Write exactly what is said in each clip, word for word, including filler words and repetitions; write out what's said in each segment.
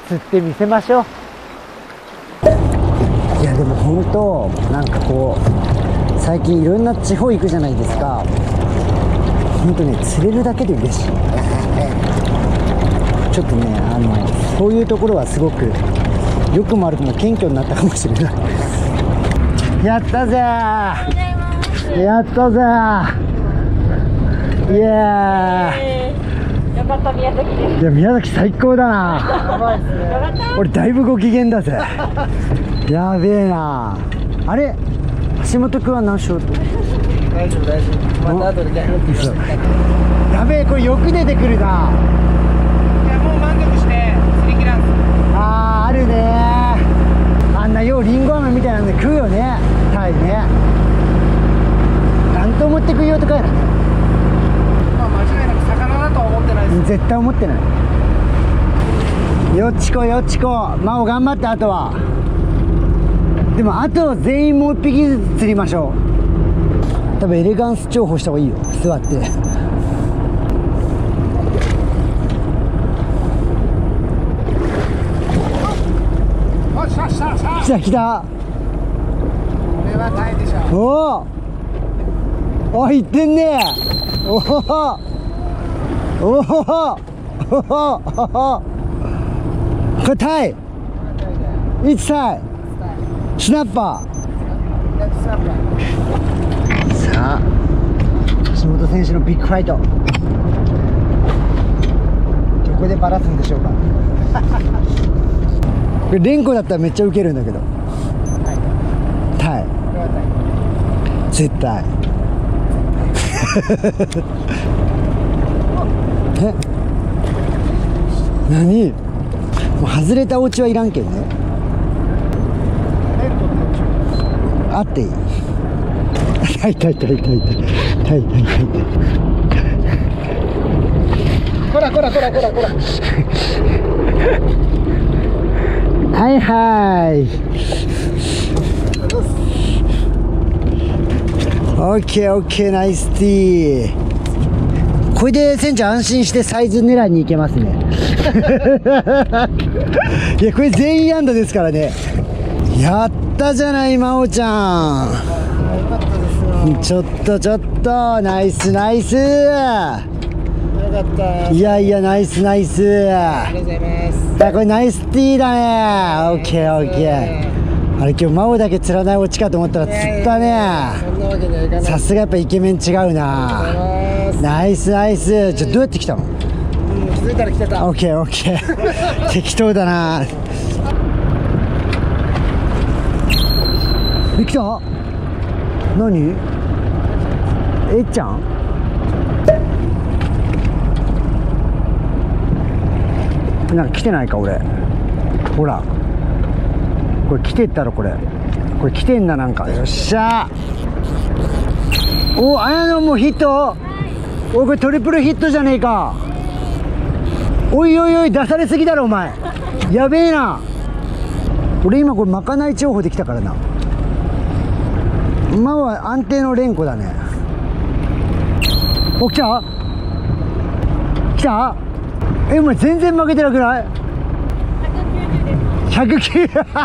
釣ってみせましょう。いやでも本当なんかこう最近いろんな地方行くじゃないですか。本当ね釣れるだけで嬉しい。ちょっとねあのそういうところはすごく良くもあるとも謙虚になったかもしれない。やったぜー、やったぜー、イエーイ。 よかった宮崎です。 いや宮崎最高だな。俺だいぶご機嫌だぜ。やべえな。あれ橋本君は何勝？ 大丈夫大丈夫。また後でギャルって言う人。 やべえこれよく出てくるな。 いやもう満足して釣り切らんす。 あーあるね。あんなようりんご飴みたいなんで食うよねタイね。なんと思って食いようとかやなね。 まあ間違いなく魚だとは思ってないです。 絶対思ってない。よっちこよっちこ、真央頑張って。あとはでもあと全員もう一匹ずつ釣りましょう。多分エレガンス重宝した方がいいよ。座って来た来た。 これはタイでしょ。 おおおいってんね。おおおおこれタイいつタイスナッパー。さあ橋本選手のビッグファイトどこでバラすんでしょうか。これレンコだったらめっちゃウケるんだけど。タイ絶対。え何もう外れたお家はいらんけんね。あっていい。痛い痛い痛い痛い痛い痛い痛い痛い。 こらこらこらこらこら。 はいはいオッケーオッケーナイスティー。これで船長安心してサイズ狙いに行けますね。いやこれ全員安打ですからね。やったじゃない真央ちゃん。 よかったですよ。 ちょっとちょっとナイスナイス。 よかった。 いやいやナイスナイス。 ありがとうございます。 いやこれナイスティーだね。オッケーオッケー。あれ今日真央だけ釣らないオチかと思ったら釣ったね。 そんなわけにはいかない。 さすがやっぱイケメン違うな。ナイスナイス。ちょどうやって来たの？ うん、気づいたら来てた。 オッケーオッケー。適当だな。え来た？何？えっちゃん？なんか来てないか俺。ほらこれ来てったろ。これこれ来てんだ。なんかよっしゃー。お綾野もヒット。おこれトリプルヒットじゃねえか。おいおいおい出されすぎだろお前。やべえな。俺今これまかない重宝できたからな。今は安定の連呼だね。お来た来た。えお前全然負けてなくない？ひゃくきゅうじゅう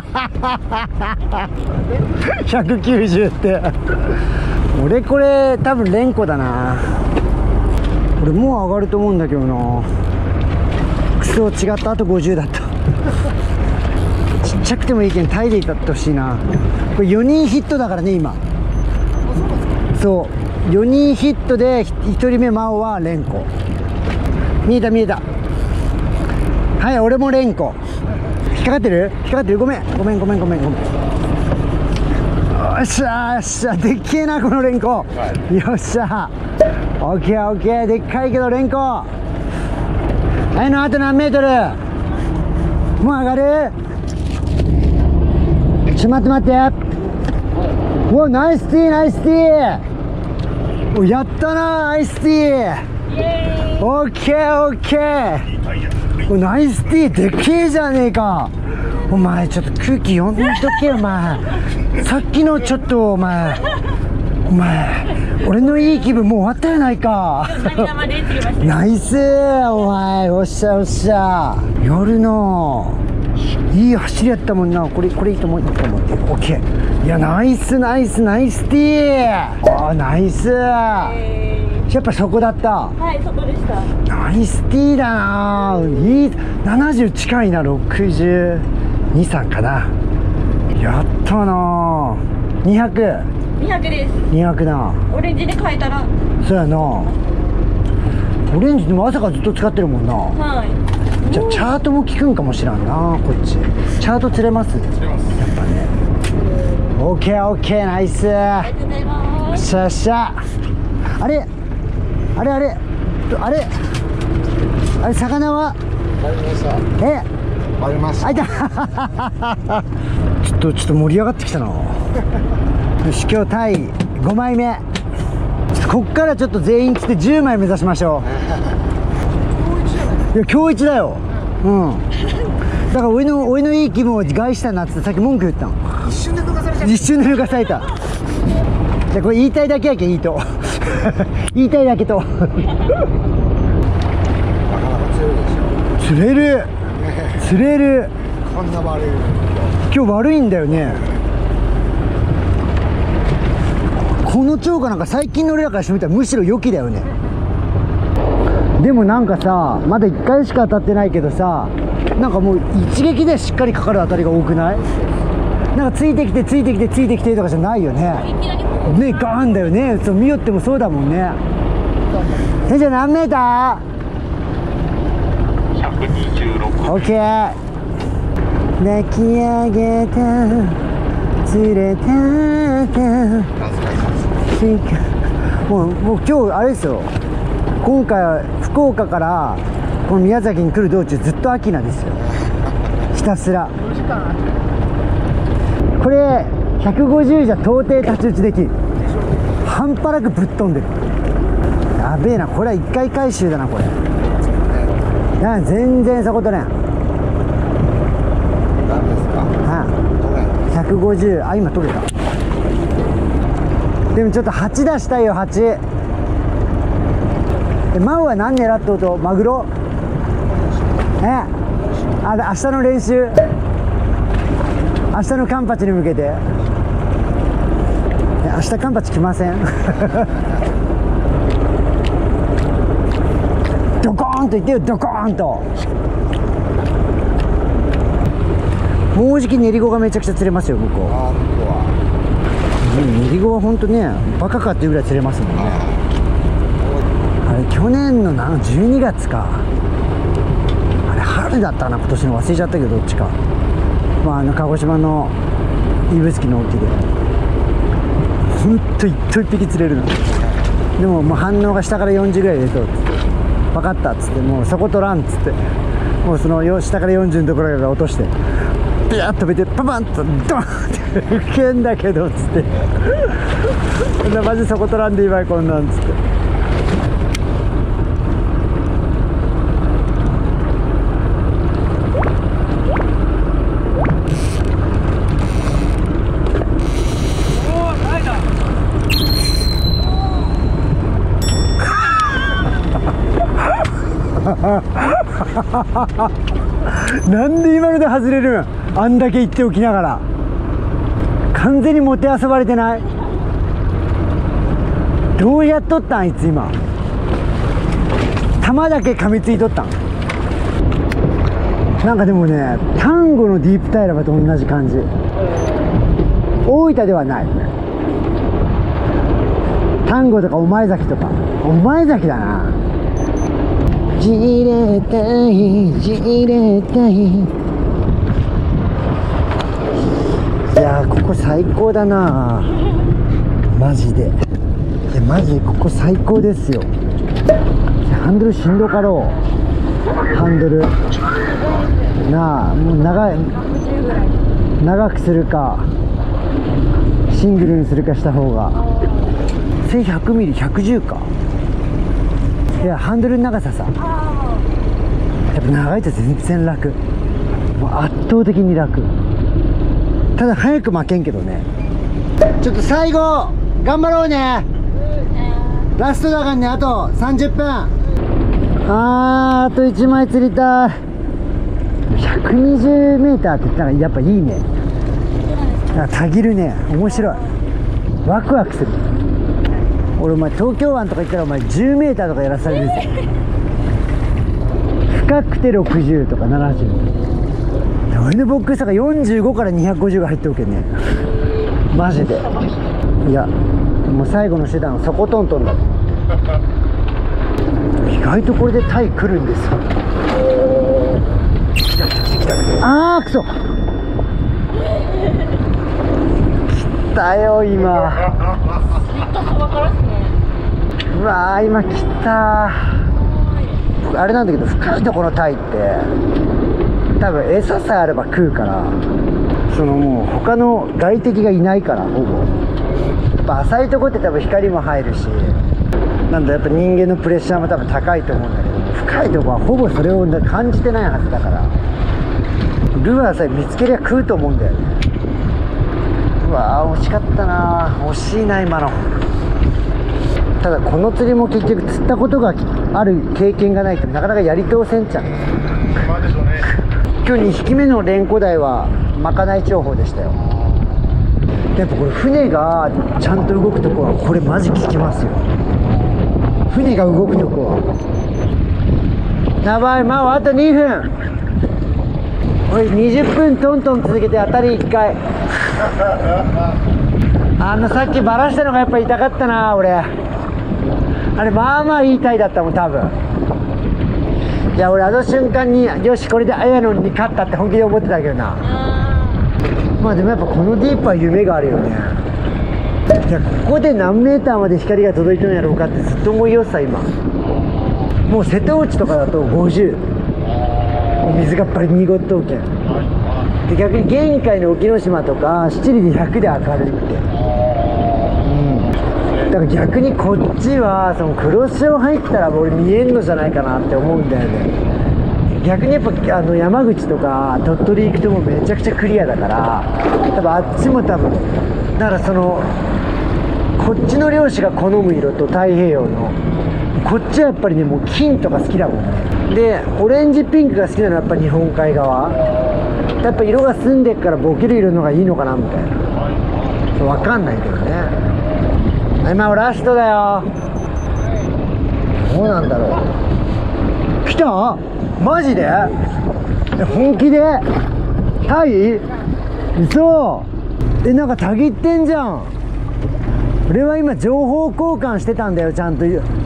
ひゃくきゅうじゅうって俺これ多分連呼だな。俺もう上がると思うんだけどな。クソ違った。あとごじゅうだった。ちっちゃくてもいいけんタイでいたってほしいな。これよにんヒットだからね今。そうよにんヒットでひとりめ真央は連呼。見えた見えた。はい俺も連呼。引っかかってる引っかかってる。ごめんごめんごめんごめんごめん。よっしゃよっしゃでっけえなこの連呼、はい、よっしゃオッケーオッケー。でっかいけど連呼。はいのあと何メートル。もう上がる。ちょ待って待って。おナイスティーナイスティー。おやったなナイスティー。オッケーオッケー。おナイスティーでっけえじゃねえか。お前ちょっと空気読んでとけよお前。さっきのちょっとお前お前俺のいい気分もう終わったやないか。ナイスお前。おっしゃおっしゃ。夜のいい走りやったもんな。これこれいいと思う、いいと思って。オッケー。いや、ナイスナイスナイスティー。あー、ナイス。やっぱそこだった。 はい、そこでした。 ナイスティーだな。いい、ななじゅう近いな。ろくじゅうに、さんかな。やったな。にひゃく。 にひゃくです。 にひゃくな。 オレンジで変えたら。 そうやな。オレンジでも朝からずっと使ってるもんな。 はい。 じゃあチャートも効くんかもしらんな。こっちチャート釣れます。釣れます。やっぱね。オッケーオッケー、ナイス。 ありがとうございます。 しゃっしゃ。あれあれあれあれあれ、魚はバレました。 えバレましあいたちょっとちょっと盛り上がってきたな。よし、今日タイごまいめ。ちょっとこっからちょっと全員来てじゅうまい目指しましょう。いや、今日一だよ。うんだから俺の俺のいい気分を害したなってさっき文句言ったの。 一瞬で脱がされちゃった。 一瞬で抜かされた。じゃあこれ言いたいだけやけんいいと言いたいだけとなかなか強いでしょ。 釣れる釣れる。 こんな悪いの今日悪いんだよね。この釣果なんか最近の俺らからしてみたらむしろ良きだよね。でもなんかさ、まだいっかいしか当たってないけどさ、なんかもう一撃でしっかりかかる当たりが多くない？なんかついてきてついてきてついてきてとかじゃないよね。ね、ガーンだよね。そう見よってもそうだもんね。え、じゃあ何メーター？ひゃくにじゅうろく。オッケー。抱き上げた連れてた。もうもう今日あれですよ。今回は福岡からこの宮崎に来る道中ずっとアキナですよ。ひたすらこれひゃくごじゅうじゃ到底太刀打ちできる。半端なくぶっ飛んでる。やべえな、これはいっかい回収だな。これいや全然そことね。 何ですか？ ひゃくごじゅう、あ、今取れた。でもちょっとはち出したいよ。はち。え、マウは何狙っておと？マグロ？え、あれ明日の練習、明日のカンパチに向けて。え、明日カンパチ来ませんドコーンといってよ。ドコーンと。もうじき練り子がめちゃくちゃ釣れますよ向こう。 あー、向こうは練り子はほんとね、バカかっていうぐらい釣れますもんね。あれ去年のなんじゅうにがつか、あれ春だったな今年の、忘れちゃったけどどっちか。まああの鹿児島の指宿の沖でほんと一頭一匹釣れるの。でももう反応が下からよんじゅうぐらいでと分かったっつって、もうそこ取らんっつって、もうそのよ下からよんじゅうのところから落としてビャーッと飛べてパパンとドーンってウケんだけどっつってこんなマジそこ取らんでいいわいこんなんっつって。なんで今ので外れるん？あんだけ言っておきながら。完全にもてあそばれてない？どうやっとったんあいつ今。玉だけ噛みついとったん。なんかでもね、丹後のディープタイラバと同じ感じ。大分ではない。丹後とか御前崎とか。御前崎だな。じれたいじれたい。いやーここ最高だなマジで。いやマジでここ最高ですよ。ハンドルしんどかろう。ハンドルなあ、もう長い長くするかシングルにするかした方が。せひゃくミリひゃくじゅうか。いやハンドルの長ささ、やっぱ長いと全然楽。もう圧倒的に楽。ただ早く負けんけどね。ちょっと最後頑張ろうね。ラストだからね。あとさんじゅっぷん。あーあといちまい釣りたい。ひゃひゃくにじゅうメーターって言ったらやっぱいいね。なんかたぎるね。面白い。ワクワクする。俺お前東京湾とか行ったらお前じゅうメーターとかやらされるぜ。深くてろくじゅうとかななじゅう。俺のボックスがよんじゅうごからにひゃくごじゅうが入っておけんね。マジで。いやもう最後の手段はそこトントンだ。意外とこれでタイ来るんですよ。来た来た来た来た。ああくそ来たよ今。うわー今来た。あれなんだけど深いところのタイって多分餌さえあれば食うから、そのもう他の外敵がいないからほぼ。やっぱ浅いとこって多分光も入るし、なんだやっぱ人間のプレッシャーも多分高いと思うんだけど、深いとこはほぼそれを感じてないはずだから、ルアーさえ見つけりゃ食うと思うんだよね。うわー惜しかったな。惜しいな今の。ただこの釣りも結局釣ったことがある経験がないとなかなかやり通せんちゃう。今日にひきめのレンコダイはまかない重宝でしたよ。やっぱこれ船がちゃんと動くとこはこれマジ効きますよ。船が動くとこはやばい。まああとにふん。おいにじゅっぷんトントン続けて当たりいっかい。あのさっきバラしたのがやっぱ痛かったな俺。あれまあまあいいタイだったもん多分。いや俺あの瞬間によしこれでアヤノンに勝ったって本気で思ってたけどな。まあでもやっぱこのディープは夢があるよね。いやここで何メーターまで光が届いたんやろうかってずっと思いよってた今。もう瀬戸内とかだとごじゅう、水がやっぱり濁っとうけんで、逆に玄海の沖ノ島とか七里でひゃくで明るいって、うん、だから逆にこっちはその黒潮入ったら俺見えんのじゃないかなって思うんだよね。逆にやっぱあの山口とか鳥取行くともめちゃくちゃクリアだから、多分あっちも多分だからそのこっちの漁師が好む色と太平洋のこっちはやっぱりねもう金とか好きだもんね。でオレンジピンクが好きなのはやっぱ日本海側、やっぱ色が澄んでっからボケる色の方がいいのかなみたいな。分かんないけどね。今ラストだよ。どうなんだろう。来た？マジで？本気で？タイ？嘘？えなんかたぎってんじゃん。俺は今情報交換してたんだよちゃんと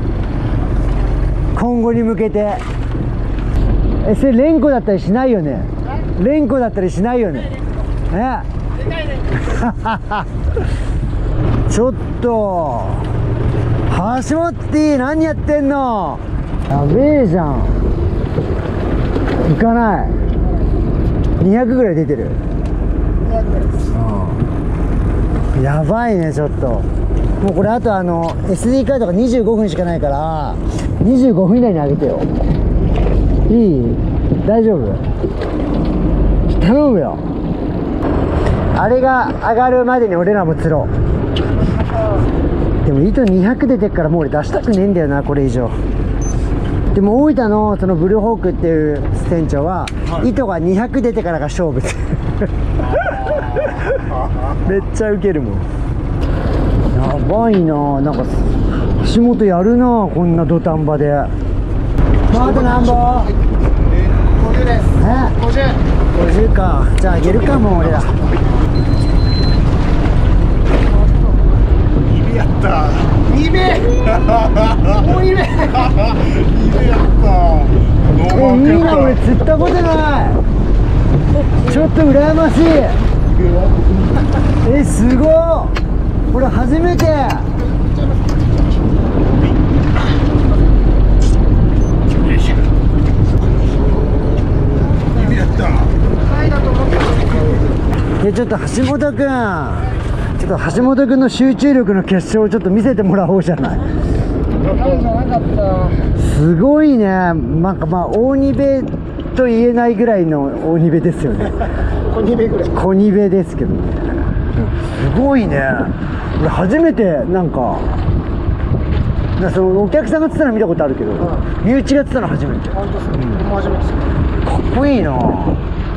今後に向けて。えそれレンコだったりしないよね。レンコだったりしないよね。えちょっと橋本何やってんの。やべえじゃん。行かない。にひゃくぐらい出てる。うん、やばいねちょっと。もうこれあとあの エスディー カードがにじゅうごふんしかないからにじゅうごふん以内にあげてよ。いい？大丈夫？頼むよ。あれが上がるまでに俺らも釣ろう。でも糸にひゃく出てっからもう俺出したくねえんだよなこれ以上。でも大分のそのブルーホークっていう船長は、はい、糸がにひゃく出てからが勝負ってめっちゃウケるもん。やばいな。なんか橋本やるなこんな土壇場で。まあと何本？ごじゅうです。え？ごじゅう。ごじゅうか。じゃああげるかも俺ら。にべやった。にべ。もうにべ。にべやった。えいいな俺釣ったことない。ちょっと羨ましい。えすごい。俺初めて。いやちょっと橋本君、ちょっと橋本君の集中力の結晶をちょっと見せてもらおうじゃない。すごいね。なんかまあ大ニベと言えないぐらいの大ニベですよね。小ニベぐらい。小ニベですけどね。すごいね。俺初めてなんか、なんかそのお客さんが釣ったの見たことあるけど、うん、身内が釣ったの初めて。本当ですか？うん、初めてです。かっこいいな。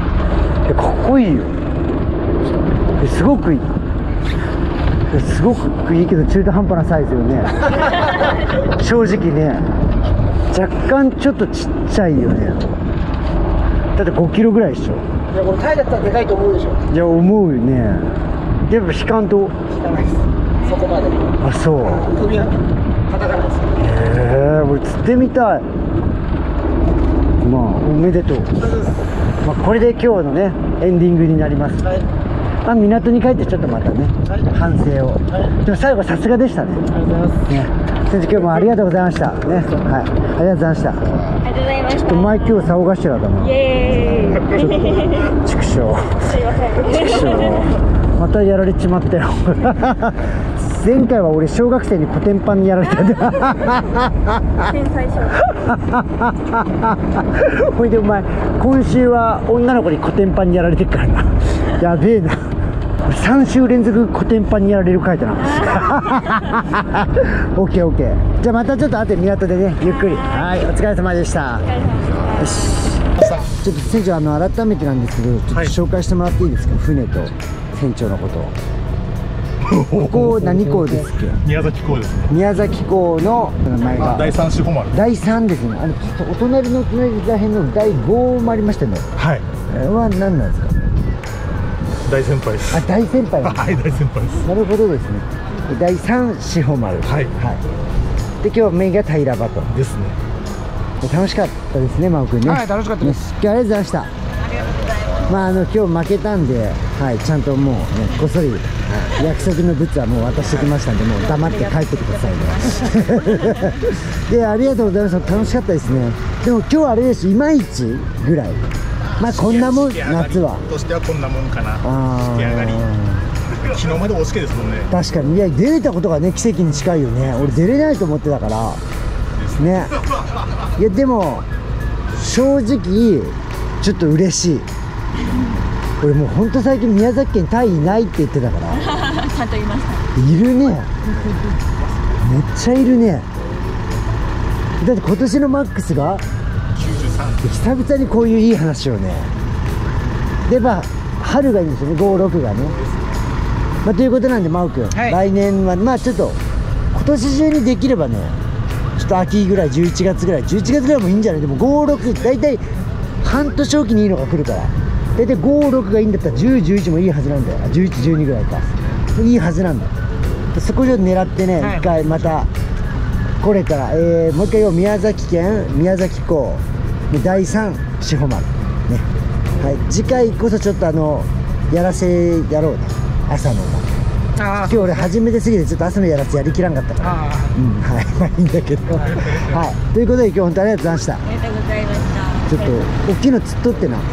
こいいよ。すごくいい。すごくいいけど中途半端なサイズよね。正直ね、若干ちょっとちっちゃいよね。だってごキロぐらいでしょ。 いやこれタイだったらでかいと思うでしょ。 いや思うよね。でも引かんと引かないです、そこまで。 あ、そう。 首は叩かないです。 へえ、俺釣ってみたい。まあおめでとう。まあ、これで今日のねエンディングになります。はい、まあ、港に帰ってちょっとまたね、はい、反省を、はい、でも最後さすがでしたね。ありがとうございます、ね、先生今日もありがとうございましたね。はい、ありがとうございました。 ありがとうございました。 ちょっと前今日竿頭だな。 イエーイ。 畜生。 すいません。 畜生。またやられちまったよ。前回は俺小学生にコテンパンにやられたんだ。 天才少年。ほいでお前今週は女の子にコテンパンにやられてるからな。やべえな。さん週連続コテンパンにやられる回だな。オッケーオッケー。じゃあまたちょっと後で港でねゆっくり。はい、お疲れ様でした。よし。ちょっと船長、あの改めてなんですけど、ちょっと紹介してもらっていいですか、はい、船と船長のことを。ここ何港ですっけ？ 宮崎港ですね。 宮崎港の名前がだいさん志保丸。 だいさんですね。あのお隣の隣らへんのだいごもありましたね。 はい。 は何なんですか？ 大先輩です。 あ、大先輩なんです。 はい、大先輩です。 なるほどですね。だいさん志保丸。 はい。 はい。で今日メインが平場と。 ですね。 楽しかったですね、真央君ね。 はい、楽しかったです。 今日ありがとうございました。ありがとうございます。まああの今日負けたんで、はい、ちゃんともうねこっそり、はい、約束の物はもう渡してきましたんで、もう黙って帰ってくださいね。で、ありがとうございます。楽しかったですね。でも今日はあれです、いまいちぐらい。まあこんなもん、夏は。 としてはこんなもんかな。 あ引き上がり。昨日までおしけですもんね。 確かに、いや出れたことがね奇跡に近いよね。俺出れないと思ってたからね。いやでも正直ちょっと嬉しい。俺もうほんと最近宮崎県タイいないって言ってたから。 ちゃんと言いました。 いるね。めっちゃいるね。だって今年のマックスがきゅうじゅうさん。 久々にこういういい話をね。でまあ春がいいんですよね、ご、ろくがね。まあ、ということなんで真央君、はい、来年はまあちょっと今年中にできればね、ちょっと秋ぐらい、じゅういちがつぐらい、じゅういちがつぐらいもいいんじゃない。でもご、ろく大体半年おきにいいのが来るから、大体ご、ろくがいいんだったらじゅう、じゅういちもいいはずなんだよ。じゅういち、じゅうにぐらいかいいはずなんだよ。そこを狙ってね、はい、一回また来れたら、えー、もう一回宮崎県宮崎港だいさん志保丸ね。はい、次回こそちょっとあのやらせやろうね、朝の。今日俺初めてすぎてちょっと朝のやらせやりきらんかったから、うん、はい、まあいいんだけど。はい、ということで今日本当にありがとうございました。 ありがとうございました。 ちょっと大きいの釣っとってな、はい、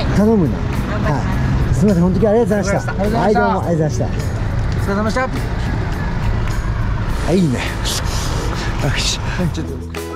頼むな。はい、すみません、本当にありがとうございました。はい、どうもありがとうございました。 お疲れ様でした。 はい、いいね。よし、ちょっと。